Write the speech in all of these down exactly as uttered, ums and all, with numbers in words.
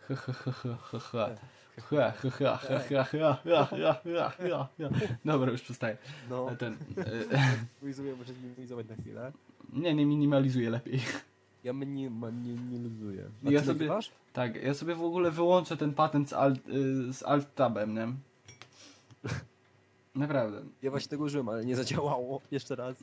Dobra, już przestaję. No, Ten, minimalizuję, muszę minimalizować na chwilę. nie, nie minimalizuję lepiej. Ja minimalizuję. Ja sobie, tak, ja sobie w ogóle wyłączę ten patent z alt, z alt tabem, nie? Naprawdę. Ja właśnie tego użyłem, ale nie zadziałało. Jeszcze raz.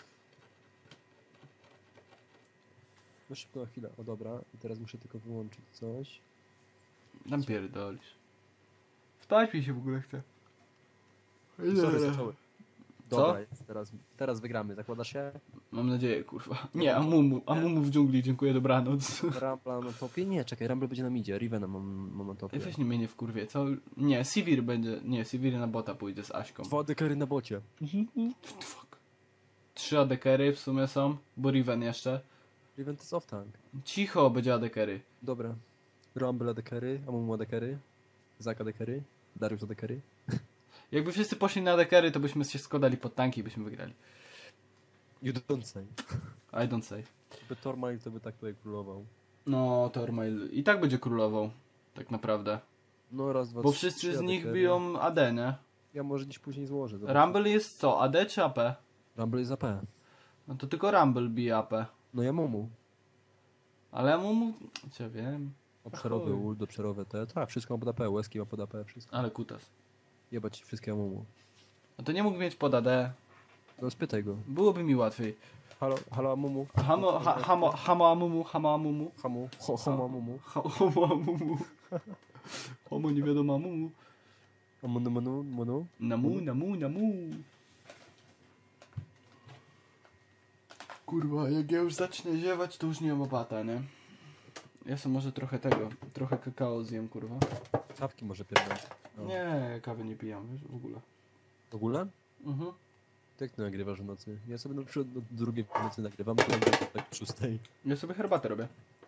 No szybko na chwilę. O dobra. I teraz muszę tylko wyłączyć coś. Tam pierdolisz. Wstać mi się w ogóle chce. Sorry, zaczęły. Dobra, Co? jest, teraz, teraz wygramy. Zakładasz się? Mam nadzieję, kurwa. Nie, Amumu. Amumu w dżungli, dziękuję, dobranoc. Rambla na topie? Nie, czekaj, Rumble będzie na midzie. Rivena mam, mam na topie. Weź nie mnie nie wkurwie, co? Nie, Sivir będzie... Nie, Sivir na bota pójdzie z Aśką. Dwa dekery na bocie. Fuck. Trzy adekery w sumie są, bo Riven jeszcze. Riven to jest off tank. Cicho, będzie adekery. Dobra. Rumble adekery, Amumu adekery, Zak adekery, Darius adekery. Jakby wszyscy poszli na adekery, to byśmy się składali pod tanki i byśmy wygrali. You don't say. I don't say. Gdyby Tormail to by tak tutaj królował. No, Tormail i tak będzie królował. Tak naprawdę. No raz, dwa, Bo trzy, wszyscy trzy z nich adekery. biją A D, nie? Ja może dziś później złożę. Zobacz. Rumble jest co? A D czy A P? Rumble jest A P. No to tylko Rumble bije A P. No ja Mumu. Ale ja mu... Co ja wiem. Obszarowy chuj. ult, obszarowe te. Tak, wszystko ma pod A P, łezki ma pod A P, wszystko. Ale kutas. Jebać wszystkie Amumu. No to nie mógł mieć pod A D. No spytaj go. Byłoby mi łatwiej. Halo, halo Amumu. Hamo, ha, hamo, hamo amumu, hamo amumu. Hamu, ho, homo Amumu. Ha- Homo amumu. Homo nie wiadomo amumu. Amunu, munu, munu. Namu, namu, namu. Kurwa, jak ja już zacznę ziewać, to już nie ma bata, nie? Ja sobie może trochę tego, trochę kakao zjem, kurwa. Czapki może pierdolę. No. Nie, kawy nie pijam, wiesz, w ogóle. W ogóle? Mhm. Jak ty nagrywasz w nocy? Ja sobie na przykład do drugiej w nocy nagrywam, to nagrywam tak o szóstej. Ja sobie herbatę robię.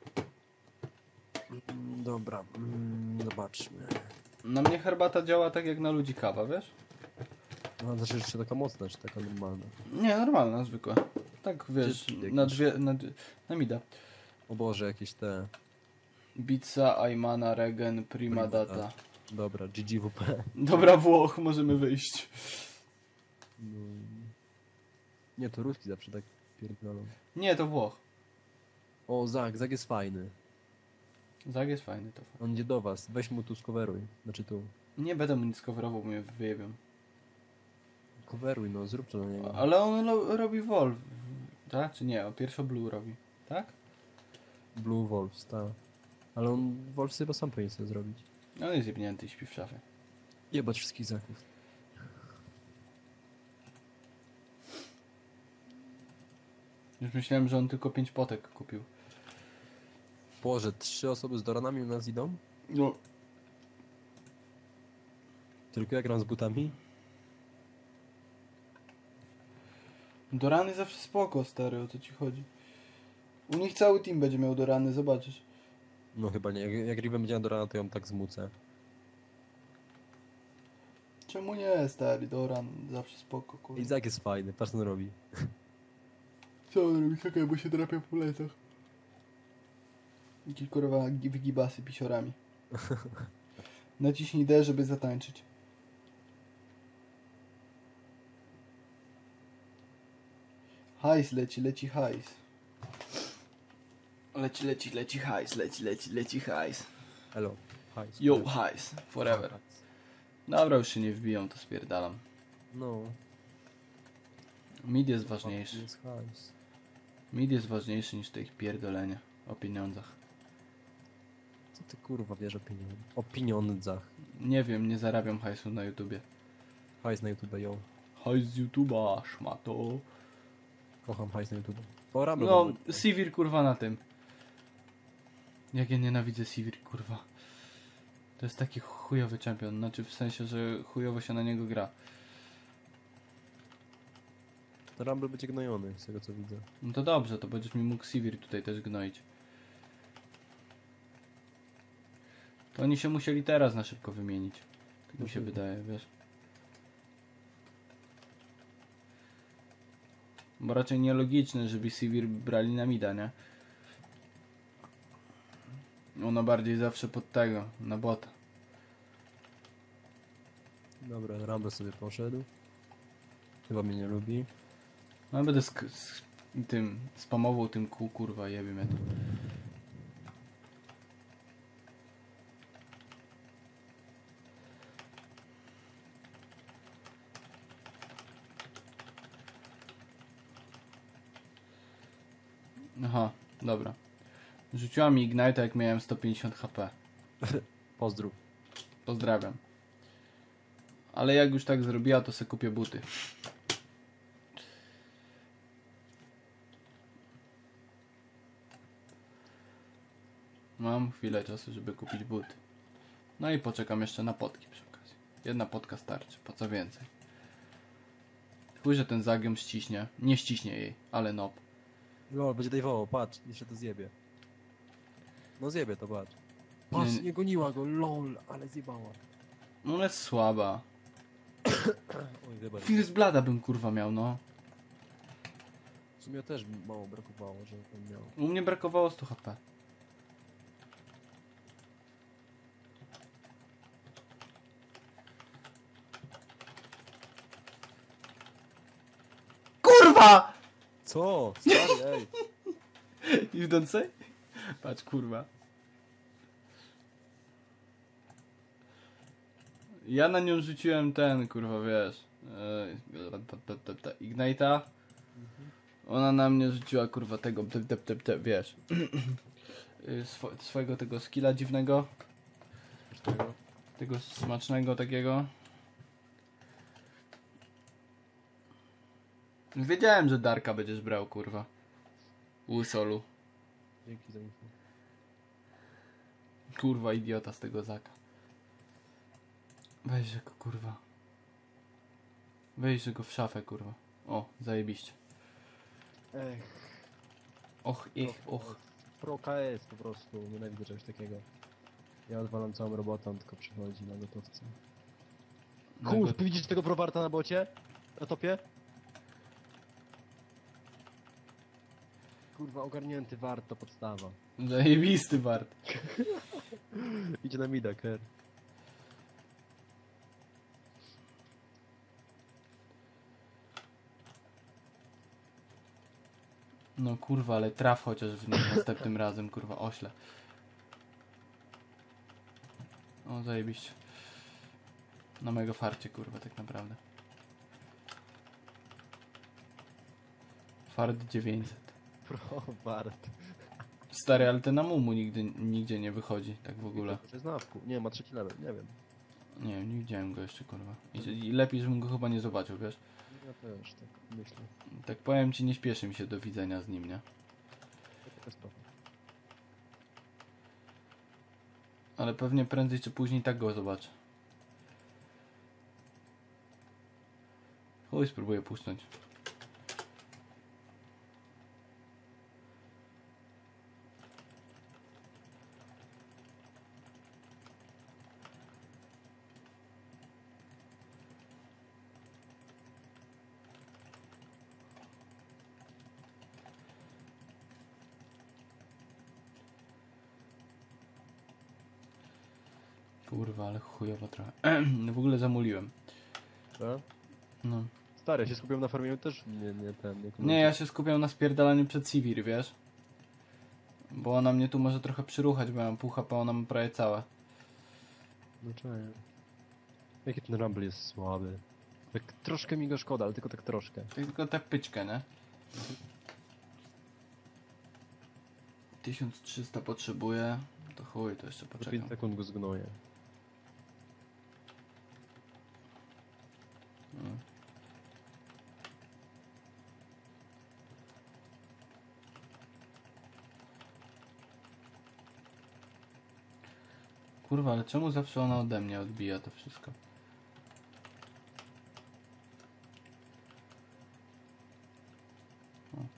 Mm, Dobra, mm, zobaczmy. Na mnie herbata działa tak jak na ludzi kawa, wiesz? No, znaczy, czy taka mocna, czy taka normalna? Nie, normalna, zwykła. Tak, wiesz, Czy- na jakiś- dwie, na, na mida. O Boże, jakieś te... Bica, Aymana, Regen, Prima Prima Data. Data. Dobra, G G W P. Dobra, Włoch, możemy wyjść. No. Nie, to ruski zawsze tak pierdolą. Nie, to Włoch. O, Zak, Zak jest fajny. Zag jest fajny, to fajny. On idzie do was, weź mu tu skoweruj. Znaczy tu. Nie będę mu nic coverował, bo mnie wyjebią. Coveruj, no, zrób to na niego. Ale on lo, robi Wolf, tak? Czy nie? On pierwszo Blue robi, tak? Blue Wolves, tak. Ale on, Wolves chyba sam powinien sobie zrobić. On jest jebnięty i śpi w szafie. Jebać wszystkich Zaków. Już myślałem, że on tylko pięć potek kupił. Boże, trzy osoby z Doranami u nas idą? No. Tylko ja gram z butami? Do rany zawsze spoko, stary, o co ci chodzi? U nich cały team będzie miał do rany, zobaczysz. No chyba nie, jak, jak Riven będzie na Dorana, to ją tak zmucę. Czemu nie, stary, do ran, zawsze spoko, I kurwa. Zak jest fajny, patrz co on robi. Co on robi? Czekaj, bo się drapia po plecach. Jakie kurwa wygibasy pisiorami. Naciśnij D, żeby zatańczyć. Hajs leci, leci hajs. Leci, leci, leci hajs, leci, leci, leci hajs. Hello. Hi. Yo, hajs, forever. Dobra, już się nie wbiją, to spierdalam. No. Mid jest ważniejszy. Jest hajs. Mid jest ważniejszy niż te ich pierdolenie o pieniądzach. Co ty kurwa wiesz o pieniądzach? O pieniądzach. Nie wiem, nie zarabiam hajsu na YouTubie. Hajs na YouTube, yo. Hajs z YouTuba, szmato. Kocham hajs na YouTube. O, Rumble No, mamy. Sivir kurwa na tym. Jak ja nienawidzę Sivir kurwa. To jest taki chujowy champion, znaczy w sensie, że chujowo się na niego gra. To Rumble będzie gnojony, z tego co widzę. No to dobrze, to będziesz mi mógł Sivir tutaj też gnoić. To oni się musieli teraz na szybko wymienić. Tak mi się wydaje, wiesz. Bo raczej nielogiczne, żeby Sivir brali na mida, nie? Ona bardziej zawsze pod tego, na bota. Dobra, Rumble sobie poszedł. Chyba mnie nie lubi. No będę z, z tym spamował tym kół, kurwa, jebie mnie to. Aha, dobra. Rzuciła mi Ignite, jak miałem sto pięćdziesiąt HP. Pozdrów. Pozdrawiam. Ale jak już tak zrobiła, to sobie kupię buty. Mam chwilę czasu, żeby kupić buty. No i poczekam jeszcze na potki przy okazji. Jedna potka starczy, po co więcej. Chuj, że ten zagiął ściśnie. Nie ściśnie jej, ale no. Lol, będzie dajwował, patrz, jeszcze to zjebie. No zjebie to, patrz. Patrz, Nie- nie goniła go, lol, ale zjebała. No ale jest słaba. Oj, wybacz. First Blada bym kurwa miał, no. W sumie też mało brakowało, żeby on miał. U mnie brakowało sto HP. Kurwa! Co? Stary, ej. You don't say? Patrz, kurwa. Ja na nią rzuciłem ten, kurwa, wiesz. e, Ignite'a. Ona na mnie rzuciła, kurwa, tego, te, te, te, te, wiesz. y, Swo swojego tego skilla dziwnego. Tego. Tego smacznego takiego. Wiedziałem, że Darka będziesz brał, kurwa. Łysolu. Dzięki za info. Kurwa, idiota z tego Zaka. Weźże go, kurwa. Weźże go w szafę, kurwa. O, zajebiście. Ech, Och, ich, och. Pro K S po prostu, nienawidzę czegoś takiego. Ja odwalam całą robotę, on tylko przychodzi na gotowce. Kurwa, widzisz tego prowarta na bocie? Na topie? Kurwa, ogarnięty wart to podstawa. Zajebisty Bart. Idzie na mida, Ker. No kurwa, ale traf chociaż w nim następnym razem, kurwa, ośle. O, zajebiście. Na mojego farcie, kurwa, tak naprawdę. Fart dziewięćset. Pro wart. Stary, ale ten Amumu nigdy, nigdzie nie wychodzi, tak w ogóle. To jest na wku. Nie, ma trzeci level, nie wiem. Nie wiem, nie widziałem go jeszcze, kurwa. I, I lepiej, żebym go chyba nie zobaczył, wiesz? Ja też tak myślę. Tak powiem ci, nie śpieszy mi się do widzenia z nim, nie? To taka sprawa. Ale pewnie prędzej czy później tak go zobaczę. Chuj, spróbuję puszczać. Kurwa, ale chujowo trochę. W ogóle zamuliłem. Co? No. Stary, ja się skupiam na farmieniu też nie, nie ten. Nie, Nie, ja się skupiam na spierdalaniu przed Sivir, wiesz? Bo ona mnie tu może trochę przyruchać, bo ja mam pół H P, ona ma prawie całe. No czaję. Jaki ten Rumble jest słaby. Tak troszkę mi go szkoda, ale tylko tak troszkę. Tylko tak pyczkę, nie? tysiąc trzysta potrzebuję. To chuj, to jeszcze Za poczekam. pięć sekund go zgnoję. No. Kurwa, ale czemu zawsze ona ode mnie odbija to wszystko? O.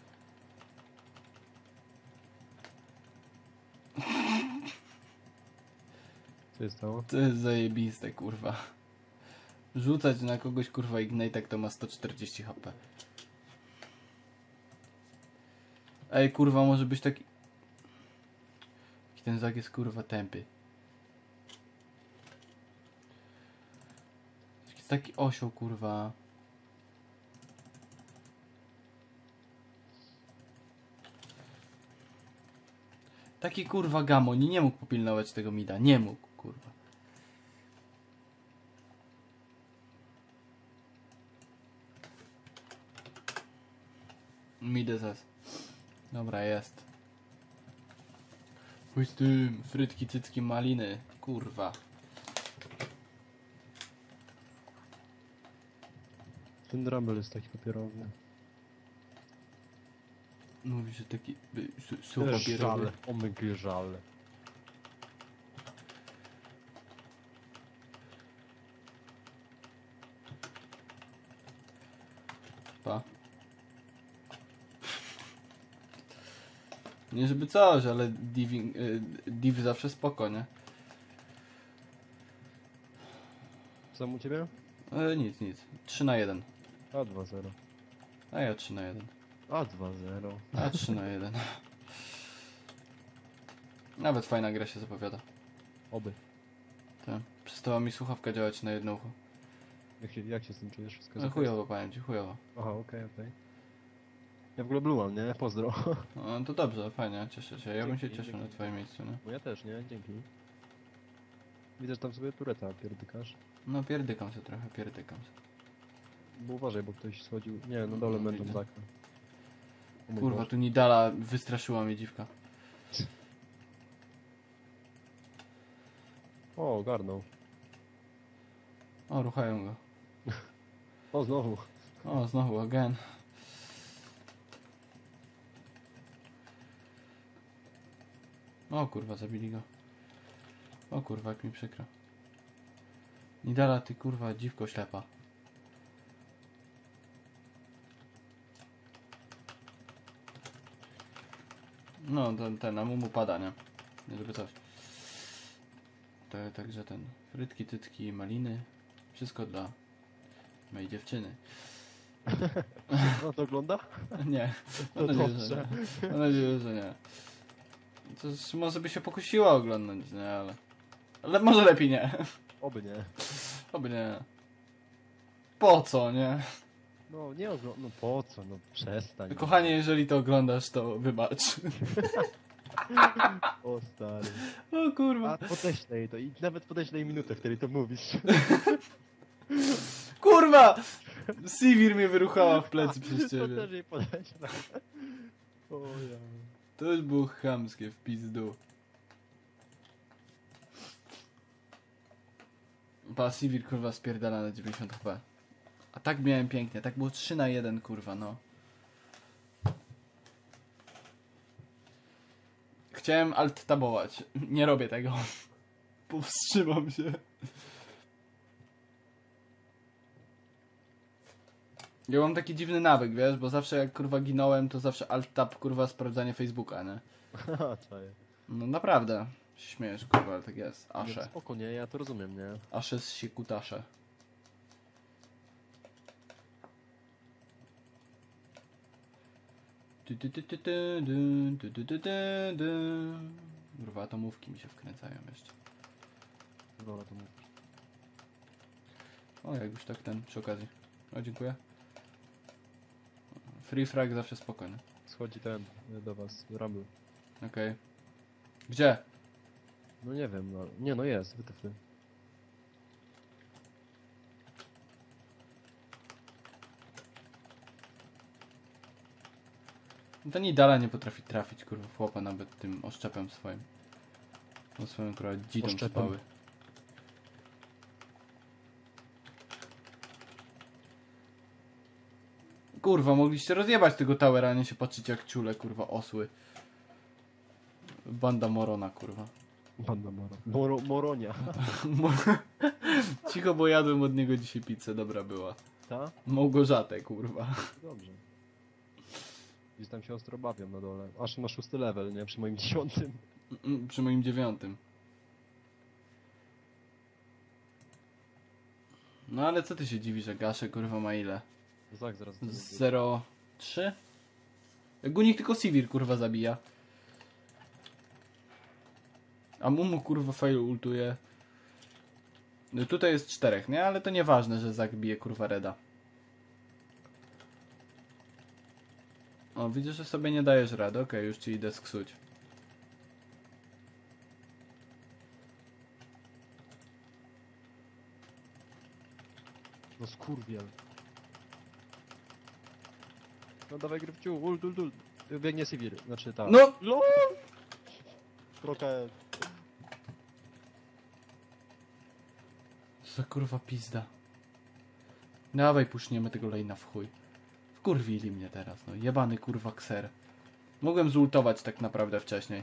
Co się stało? To jest zajebiste, kurwa. Rzucać na kogoś, kurwa, Ignite, to ma sto czterdzieści H P. Ej, kurwa, może być taki... ten Zak jest kurwa tępy. Jest taki osioł kurwa. Taki kurwa gamoń nie mógł popilnować tego mida. Nie mógł kurwa. Midę zas. Dobra, jest. Chuj z tym, frytki, cycki, maliny. Kurwa. Ten Rumble jest taki papierowy. Mówi, że taki y, su- su papierowy. Żale. Omega żale. Pa. Nie żeby coś, ale div, y, div zawsze spoko, nie? Co tam u ciebie? E, nic, nic. trzy na jeden. A dwa zero. A ja trzy na jeden. A dwa zero. A trzy na jeden. Nawet fajna gra się zapowiada. Oby. Tak. Przestała mi słuchawka działać na jedno ucho. Jak się, jak się z tym czujesz? Wszystko No jest chujowo, powiem ci, chujowo. Aha, okej, okej. Ja w ogóle blułam, nie? Pozdro. No to dobrze, fajnie, cieszę się. Ja bym się Dzięki, cieszył na dzięki. twoim miejscu, nie? Bo ja też, nie? Dzięki. Widzę, że tam sobie tureta pierdykasz. No pierdykam się trochę, pierdykam się. Bo uważaj, bo ktoś schodził... Nie, na dole No, będą widzę. zaka. O mój Kurwa, Boże. tu Nidala wystraszyła mnie dziwka. O, ogarnął. O, ruchają go. O, znowu. O, znowu, again. O kurwa, zabili go. O kurwa, jak mi przykro. Nidala, ty kurwa, dziwko ślepa. No, ten, ten, na mumu pada, nie? Nie żeby coś. To, także ten, frytki, tytki, maliny. Wszystko dla mojej dziewczyny. No to ogląda? Nie, No mam nadzieję, że dobrze. nie. Mam nadzieję, że nie. Coś może by się pokusiła oglądać, nie, ale... Ale może lepiej nie. Oby nie. Oby nie. Po co, nie? No, nie ogląda. No po co? No przestań. Kochanie, jeżeli to oglądasz, to wybacz. O stary. O kurwa. A podeślę jej to i nawet podeślę jej minutę, w której to mówisz. Kurwa! Sivir mnie wyruchała w plecy przez To ciebie. też jej podeślę. O ja. To już było chamskie w pizdu. Pa, Sivir kurwa spierdala na dziewięćdziesiąt H P. A tak miałem pięknie, tak było trzy na jeden kurwa, no. Chciałem alt-tabować. Nie robię tego. Powstrzymam się. Ja mam taki dziwny nawyk, wiesz, bo zawsze jak kurwa ginąłem, to zawsze alt-tab kurwa sprawdzanie Facebooka, nie? Haha, czaję. No naprawdę. Się śmiejesz kurwa, ale tak jest. Nie, Asze. spoko, nie? Ja to rozumiem, nie? Asze z siekutasze. Ty, ty, ty, ty, ty, dy, ty, ty, ty, ty, dy. Kurwa, atomówki mi się wkręcają jeszcze. Dobra, to mówisz. O, jak już tak ten, przy okazji. O, dziękuję. Free frag zawsze spokojny. Schodzi ten y, do was, Rumble. Okej. Gdzie? No nie wiem, no. Nie no jest, wytyfy. No to Nidala nie potrafi trafić, kurwa, w chłopa nawet tym oszczepem swoim. No swoją kurwa dzidą Oszczepem. spały. Kurwa, mogliście rozjebać tego towera, a nie się patrzeć jak ciule, kurwa, osły. Banda Morona, kurwa. Banda Moro. Moro Moronia. Cicho, bo jadłem od niego dzisiaj pizzę, dobra była. Ta? Małgorzatę, kurwa. Dobrze. Gdzieś tam się ostro bawią na dole. Aż na szósty level, nie? Przy moim dziesiątym. Mm, Przy moim dziewiątym. No ale co ty się dziwisz, że Gasze, kurwa, ma ile? Tak, zaraz. to będzie. zero trzy? Gunik tylko Sivir, kurwa, zabija. A Mumu kurwa fail ultuje. No tutaj jest czterech, nie? Ale to nieważne, że Zak bije kurwa Reda. O, widzisz, że sobie nie dajesz rady. Okej, już ci idę sksuć. No skurwiel. No dawaj Grypciu, ult, ult, ult. Biegnie Sivir, znaczy tak. No! LOL! Trochę... Co za kurwa pizda. Dawaj, puszniemy tego lane'a w chuj. Wkurwili mnie teraz, no. Jebany kurwa kser. Mogłem zultować tak naprawdę wcześniej.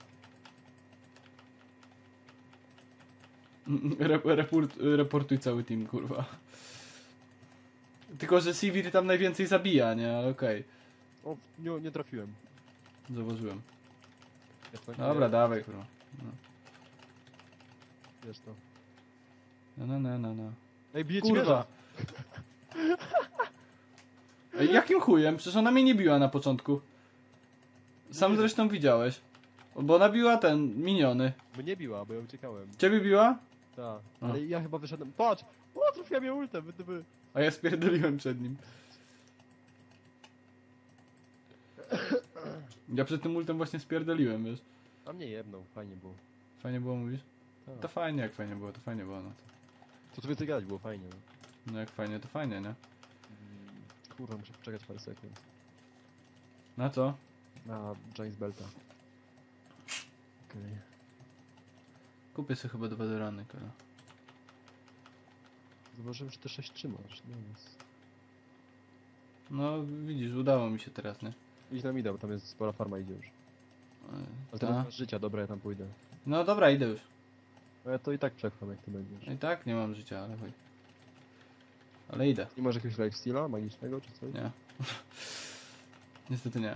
Rep report reportuj cały team, kurwa. Tylko, że Sivir tam najwięcej zabija, nie? Ale okej. O, nie, nie trafiłem. Zauważyłem. Jest to, Dobra, nie, dawaj, kurwa. No. Jest to. No, no, no, no, no. Ej, bije Kurwa. Ej, jakim chujem? Przecież ona mnie nie biła na początku. Sam Nie. zresztą widziałeś. Bo ona biła ten, miniony. Mnie biła, bo ja uciekałem. Ciebie biła? Tak, A. ale ja chyba wyszedłem. Patrz! O, trafiłem je ultem, wy, wy. A ja spierdoliłem przed nim. Ja przed tym ultem właśnie spierdoliłem, wiesz. A mnie jebnął, fajnie było. Fajnie było, mówisz? Tak. To fajnie, jak fajnie było, to fajnie było, no to. To tu więcej gadać było, fajnie. No. No jak fajnie, to fajnie, nie? Mm, Kurwa, muszę poczekać parę sekund. Na co? Na James Belta. Okej. Okay. Kupię sobie chyba dwa rany, kara. Zobaczyłem, że ty sześć trzymasz. No, jest. No widzisz, udało mi się teraz, nie? Idź na mida, bo tam jest spora farma, idzie już. Ale ty Ta. masz życia, dobra, ja tam pójdę. No dobra, idę już. No ja to i tak przetrwam, jak ty będziesz. I tak nie mam życia, ale chuj. Ale idę. Nie masz jakiegoś lifesteala magicznego, czy coś? Nie. Niestety nie.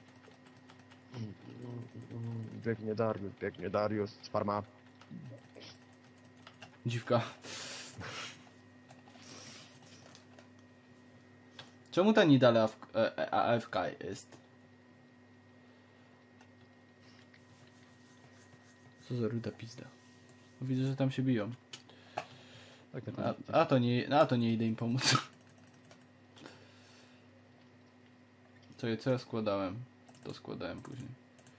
Biegnie Darius, biegnie Darius z farma. Dziwka. Czemu ta Nidale A F K, e, A F K jest? Co za ruda pizda. Widzę, że tam się biją. Tak, tak, A, tak. a, to, nie, a to nie idę im pomóc. Co, co ja składałem? To składałem później.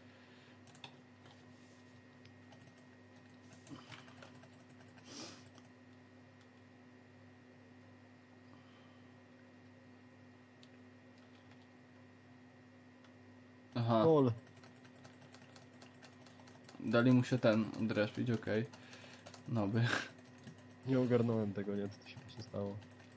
Aha, Kol. dali mu się ten odrespić, okej. No by. Nie ogarnąłem tego, nie? Co to się właśnie stało?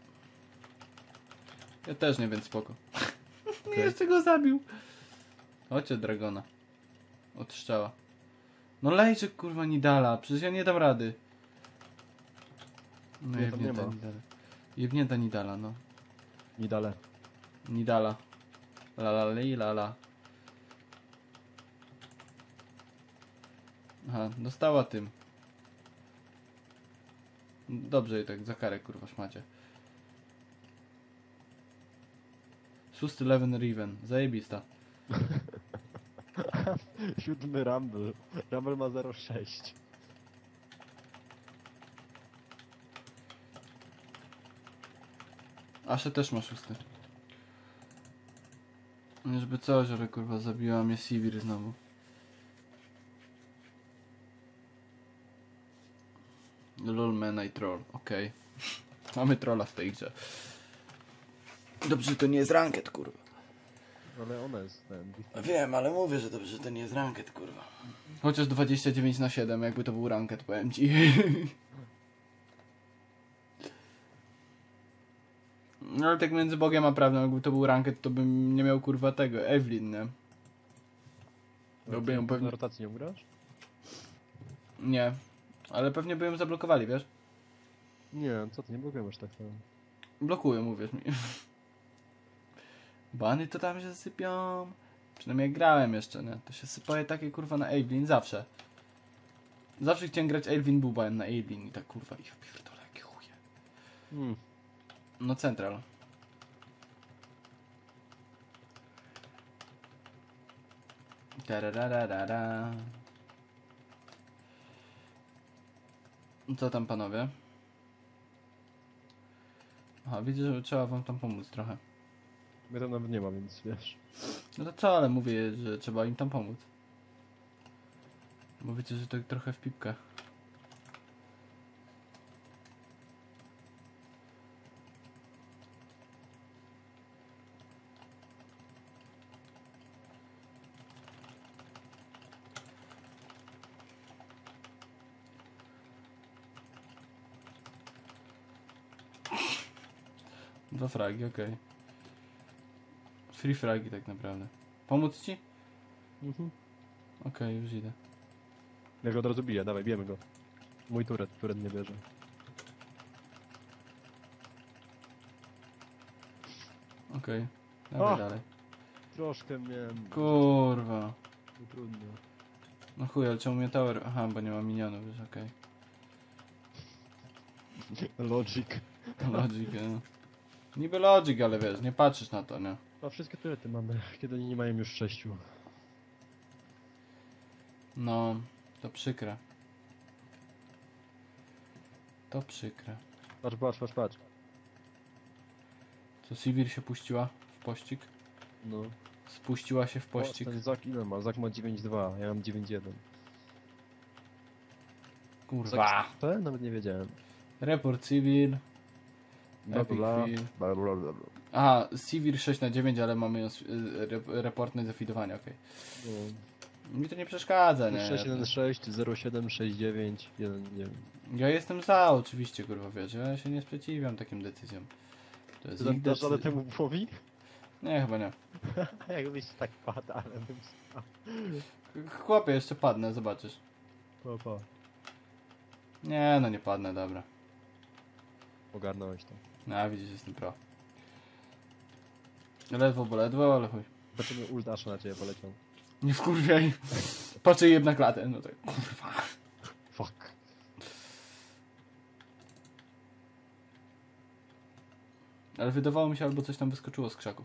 Ja też nie, więc spoko. Jeszcze go zabił. Chodźcie, Dragona. Od strzała. No lejcie kurwa Nidala, przecież ja nie dam rady. No Nie, tam nie jebnięta ma. Nidala. Jebnięta Nidala, no. Nidale. Nidala. La la li la la. Aha, dostała tym. Dobrze i tak, za karę kurwa szmacie. Szósty Leven Riven, zajebista. Siódmy Rumble. Rumble ma zero sześć. Asze też ma szósty. Nie żeby co, że kurwa zabiła mnie Sivir znowu. Lol man I troll, okej. Okay. Mamy trolla w tej grze. Dobrze, że to nie jest ranked, kurwa. Ale ona jest ten. Wiem, ale mówię, że dobrze, że to nie jest ranked, kurwa. Chociaż dwadzieścia dziewięć na siedem, jakby to był ranked, powiem ci. No ale tak między Bogiem a prawdą, jakby to był ranked, to bym nie miał kurwa tego, Evelyn, nie? Byłby ją Na pewnie... rotacji nie ugrasz? Nie, ale pewnie by ją zablokowali, wiesz? Nie, co ty, nie blokujesz tak samo. Blokują, mówisz mi. Bany to tam się sypią. Przynajmniej jak grałem jeszcze, nie? To się sypaje takie kurwa na Evelyn, zawsze. Zawsze chciałem grać Evelyn Bubałem na Evelyn i tak kurwa ich pierdolę, jakie chuje. Hmm. No Central. Tarararara. Co tam panowie? Aha, widzę, że trzeba wam tam pomóc trochę. Mnie tam nawet nie ma, więc wiesz. No to co, ale mówię, że trzeba im tam pomóc. Bo wiecie, że to trochę w pipkę. Dwa fragi, okej. Okay. Free fragi tak naprawdę. Pomóc ci? Mhm. Okej, okay, już idę. Ja go od razu biję, dawaj, bijemy go. Mój turet, turet nie bierze. Okej, okay. Dawaj O! dalej. Troszkę miałem... Kurwa. No trudno. No chuj, ale czemu mnie tower... Aha, bo nie ma minionów, wiesz, okej. Logic. Okay. Logic, no. Niby logic, ale wiesz, nie patrzysz na to, nie? A wszystkie turety mamy, kiedy oni nie mają już sześciu. No, to przykre. To przykre. Patrz, patrz, patrz, patrz. Co, Sivir się puściła w pościg? No. Spuściła się w pościg. O, ten Zak ile ma? Zak ma dziewięć dwa, ja mam dziewięć jeden. Kurwa. To? Nawet nie wiedziałem. Report Sivir. Bla, Epic bla, Field. bla, bla, bla, bla. Aha, Sivir sześć na dziewięć, ale mamy ją s- rep reportne zafidowanie, okej. No. Mi to nie przeszkadza, nie? sześć jeden sześć, zero siedem sześć dziewięć jeden dziewięć. Ja jestem za, oczywiście, kurwa, wiesz, ja się nie sprzeciwiam takim decyzjom. To jest Ty ich dasz radę decyzja. temu bufowi? Nie, chyba nie. Jakbyś tak padł, ale bym stał. Chłopie, jeszcze padnę, zobaczysz. Pa, pa. Nie, no nie padnę, dobra. Ogarnąłeś to. No, widzisz, jestem pro. Ledwo, bo ledwo, ale chuj. Zobaczymy, ult Asha na ciebie poleciał. Nie wkurwiaj. Patrzę jedna klatę, no tak, kurwa. Fuck. Ale wydawało mi się, albo coś tam wyskoczyło z krzaków.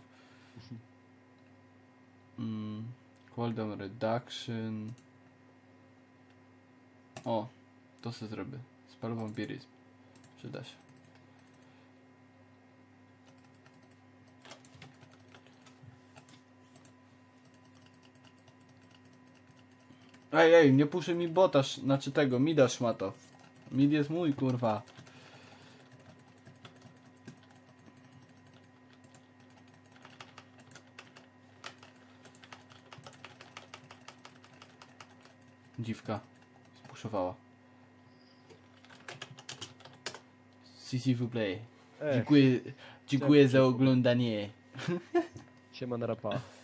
Mm, cooldown reduction. O, to sobie zrobię. Spal vampiryzm. Przyda się. Ej, ej, nie puszy mi bota, sz- znaczy tego, mida szmato. Mid jest mój, kurwa. Dziwka spuszowała. S'il vous plaît. Ech, Dziękuję, dziękuję za oglądanie. siema na rapa.